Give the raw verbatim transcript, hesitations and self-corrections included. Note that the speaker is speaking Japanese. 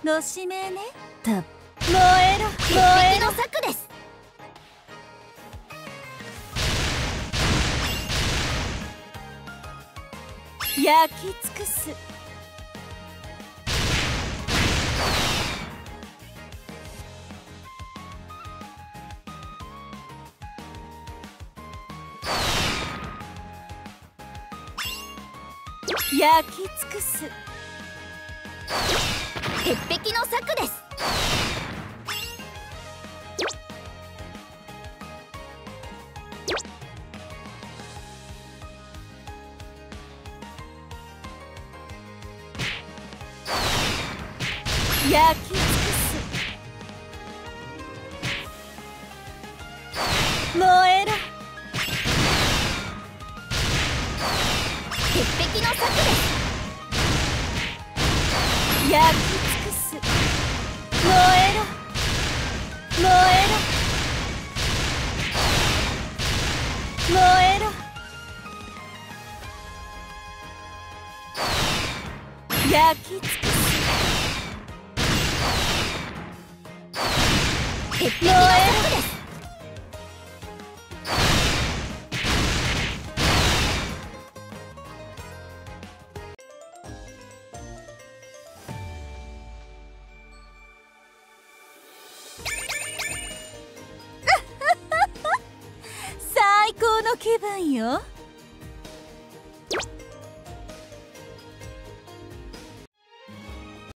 のしめね。た燃えろ鉄燃えろ。 壁の策です。 焼き尽くす。焼き尽くす。 鉄壁の策です。 焼き尽くす。燃えろ。 鉄壁の策です。 焼き尽くす。燃えろ燃えろ燃えろ。焼き尽くす。 鉄壁の策です。 最高の気分よ。